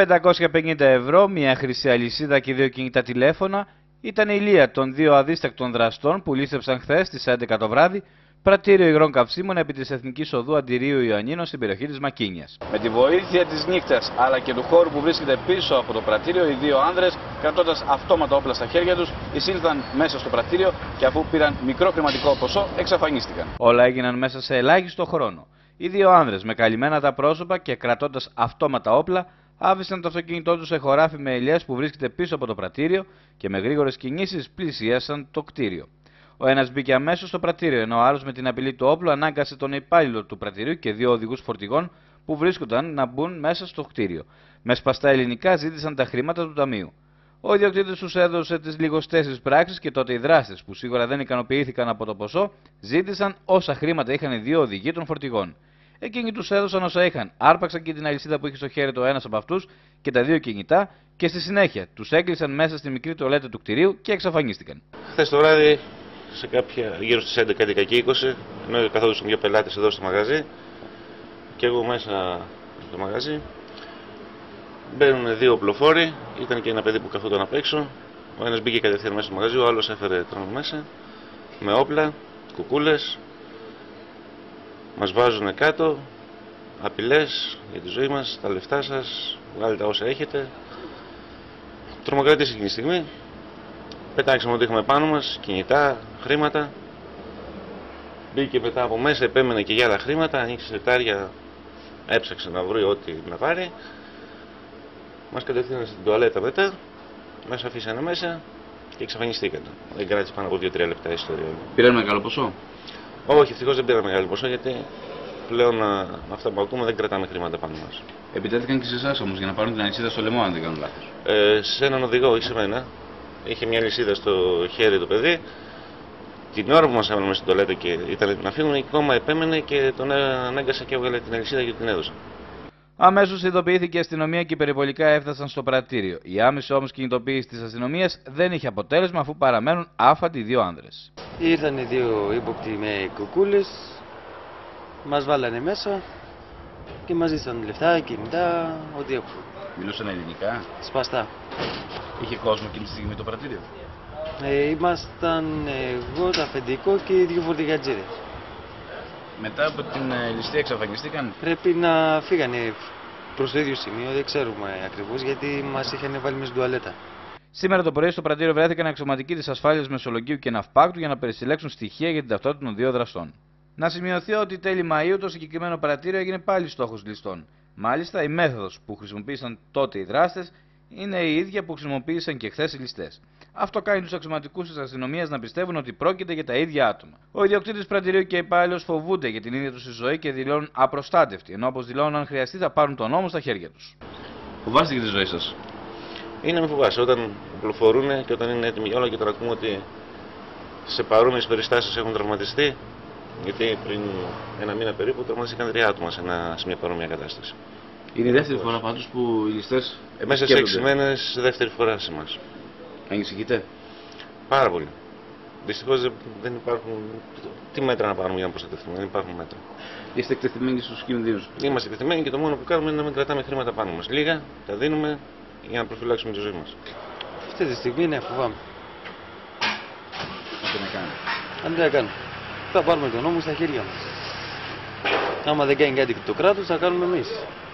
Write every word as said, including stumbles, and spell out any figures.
πεντακόσια πενήντα ευρώ, μια χρυσή αλυσίδα και δύο κινητά τηλέφωνα ήταν η λία των δύο αδίστακτων δραστών που λήστεψαν χθες στις έντεκα το βράδυ πρατήριο υγρών καυσίμων επί της Εθνικής Οδού Αντιρίου Ιωαννίνων στην περιοχή της Μακίνιας. Με τη βοήθεια της νύχτας αλλά και του χώρου που βρίσκεται πίσω από το πρατήριο, οι δύο άνδρες, κρατώντας αυτόματα όπλα στα χέρια τους, εισήλθαν μέσα στο πρατήριο και αφού πήραν μικρό χρηματικό ποσό, εξαφανίστηκαν. Όλα έγιναν μέσα σε ελάχιστο χρόνο. Οι δύο άνδρες με καλυμμένα τα πρόσωπα και κρατώντας αυτόματα όπλα, άφησαν το αυτοκίνητό τους σε χωράφι με ελιές που βρίσκεται πίσω από το πρατήριο και με γρήγορες κινήσεις πλησίασαν το κτίριο. Ο ένας μπήκε αμέσως στο πρατήριο, ενώ ο άλλος με την απειλή του όπλου ανάγκασε τον υπάλληλο του πρατηρίου και δύο οδηγούς φορτηγών που βρίσκονταν να μπουν μέσα στο κτίριο. Με σπαστά ελληνικά ζήτησαν τα χρήματα του ταμείου. Ο ιδιοκτήτης τους έδωσε τις λιγοστές της πράξεις και τότε οι δράστες, που σίγουρα δεν ικανοποιήθηκαν από το ποσό, ζήτησαν όσα χρήματα είχαν οι δύο οδηγοί των φορτηγών. Εκείνοι τους έδωσαν όσα είχαν, άρπαξαν και την αλυσίδα που είχε στο χέρι το ένας από αυτούς και τα δύο κινητά και στη συνέχεια τους έκλεισαν μέσα στη μικρή τουαλέτα του κτηρίου και εξαφανίστηκαν. Χθες το βράδυ, σε κάποια, γύρω στις έντεκα και είκοσι, ενώ καθόντουσαν δύο πελάτες εδώ στο μαγαζί και εγώ μέσα στο μαγαζί, μπαίνουν δύο οπλοφόροι, ήταν και ένα παιδί που καθόταν απ' έξω. Ο ένας μπήκε κατευθείαν μέσα στο μαγαζί, ο άλλος έφερε τρόμο μέσα με όπλα, κουκούλες. Μας βάζουν κάτω, απειλές για τη ζωή μας, τα λεφτά σας, βγάλετε όσα έχετε. Τρομοκρατήσει εκείνη τη στιγμή. Πετάξαμε ό,τι είχαμε πάνω μας, κινητά, χρήματα. Μπήκε μετά από μέσα, επέμενε και για άλλα χρήματα, ανοίξει σετάρια, έψαξε να βρει ό,τι να πάρει. Μας κατευθύνανε στην τουαλέτα μετά, μας αφήσανε μέσα και εξαφανιστήκαν. Δεν κράτησε πάνω από δύο τρία λεπτά η ιστορία. Πήραν μεγάλο ποσό? Όχι, ευτυχώς δεν πήραμε μεγάλο ποσό, γιατί πλέον με αυτά που ακούμε δεν κρατάμε χρήματα πάνω μας. Επιτέθηκαν και σε εσάς όμως για να πάρουν την αλυσίδα στο λαιμό, αν δεν κάνω λάθος. Ε, σε έναν οδηγό, όχι σε μένα. Είχε μια αλυσίδα στο χέρι το παιδί. Την ώρα που μας έβαλαν στην τουαλέτα και ήταν να φύγουν, ακόμα επέμενε και τον ανάγκασα και έβγαλε την αλυσίδα και την έδωσα. Αμέσως ειδοποιήθηκε η αστυνομία και οι περιπολικά έφτασαν στο πρατήριο. Η άμεση όμως κινητοποίηση της αστυνομίας δεν είχε αποτέλεσμα, αφού παραμένουν άφατοι οι δύο άνδρες. Ήρθαν οι δύο ύποπτοι με κουκούλες, μας βάλανε μέσα και μας ζήτησαν λεφτά, κινητά, ό,τι έχουν. Μιλούσαν ελληνικά? Σπαστά. Είχε κόσμο εκείνη τη στιγμή το πρατήριο? Ε, ήμασταν εγώ, το αφεντικό και οι δύο φορτηγατζίδες. Μετά από την ε, ληστεία εξαφανιστήκαν? Πρέπει να φύγανε προς το ίδιο σημείο, δεν ξέρουμε ακριβώς, γιατί μας είχαν βάλει μέσα στην τουαλέτα. Σήμερα το πρωί στο πρατήριο βρέθηκαν αξιωματικοί της ασφάλειας Μεσολογγίου και Ναυπάκτου για να περισυλλέξουν στοιχεία για την ταυτότητα των δύο δραστών. Να σημειωθεί ότι τέλη Μαΐου το συγκεκριμένο πρατήριο έγινε πάλι στόχος ληστών. Μάλιστα, η μέθοδος που χρησιμοποίησαν τότε οι δράστες είναι η ίδια που χρησιμοποίησαν και χθες οι ληστές. Αυτό κάνει τους αξιωματικούς της αστυνομίας να πιστεύουν ότι πρόκειται για τα ίδια άτομα. Ο ιδιοκτήτης πρατηρίου και υπάλληλος φοβούνται για την ίδια τους τη ζωή και δηλώνουν απροστάτευτοι, ενώ όπως δηλώνουν αν χρειαστεί θα πάρουν τον νόμο στα χέρια τους. Φοβάστε για τη ζωή σας? Είναι με φοβάσαι όταν οπλοφορούν και όταν είναι έτοιμοι για όλα και τώρα ακούμε ότι σε παρόμοιες περιστάσεις έχουν τραυματιστεί. Γιατί πριν ένα μήνα περίπου τραυματίστηκαν τρία άτομα σε, ένα, σε μια παρόμοια κατάσταση. Είναι η δεύτερη φορά πάντως που οι ληστές. Ε, μέσα σε έξι μήνες, δεύτερη φορά σε εμάς. Ανησυχείτε? Πάρα πολύ. Δυστυχώς δεν υπάρχουν. Τι μέτρα να πάρουμε για να προστατευτούμε, δεν υπάρχουν μέτρα. Είστε εκτεθειμένοι στους κινδύνους? Είμαστε εκτεθειμένοι και το μόνο που κάνουμε είναι να μην κρατάμε χρήματα πάνω μας. Λίγα τα δίνουμε για να προφυλάξουμε τη ζωή μας. Αυτή τη στιγμή ναι, φοβάμαι. Τι να κάνουμε? Αν δεν τα κάνουμε, θα πάρουμε τον νόμο στα χέρια μας. Άμα δεν κάνει κάτι το κράτος, θα κάνουμε εμείς.